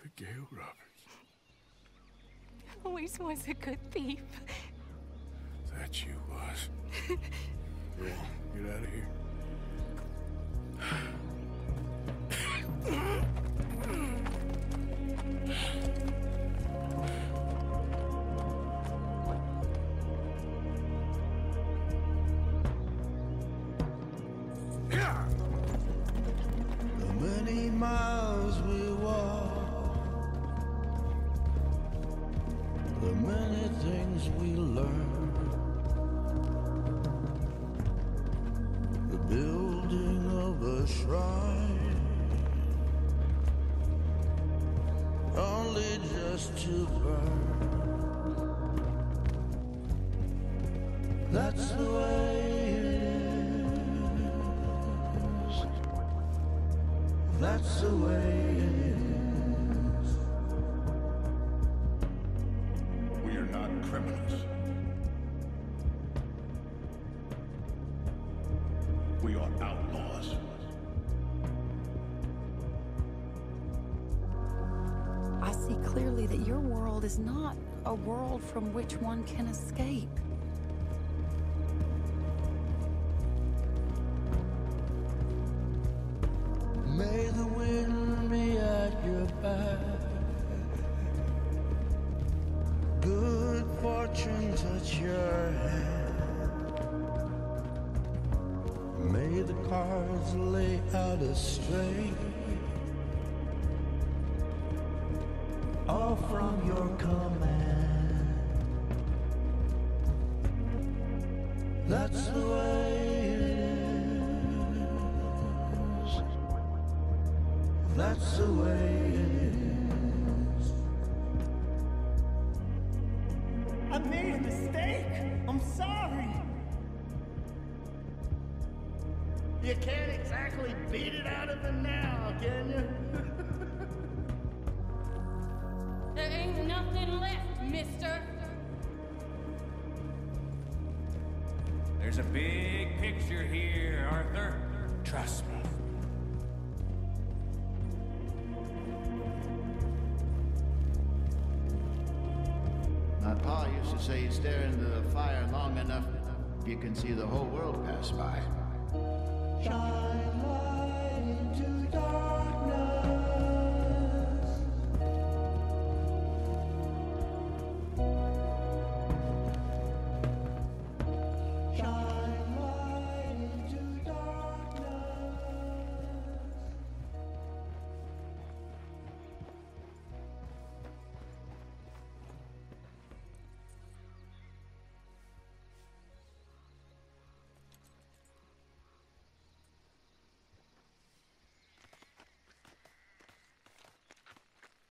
Gail Roberts. Always was a good thief. That you was. Go on, get out of here. The many miles we walk, the many things we learn, the building of a shrine, only just to burn. That's the way it is. That's the way it is. We are not criminals. We are outlaws. I see clearly that your world is not a world from which one can escape. May the wind be at your back, good fortune touch your hand. May the cards lay out straight, all from your command. That's the way it is. That's the way it is. I made a mistake. I'm sorry. You can't exactly beat it out of him now, can you? There ain't nothing left, mister. There's a big picture here, Arthur. Trust me. My pa used to say you stare into the fire long enough, you can see the whole world pass by. Shine light.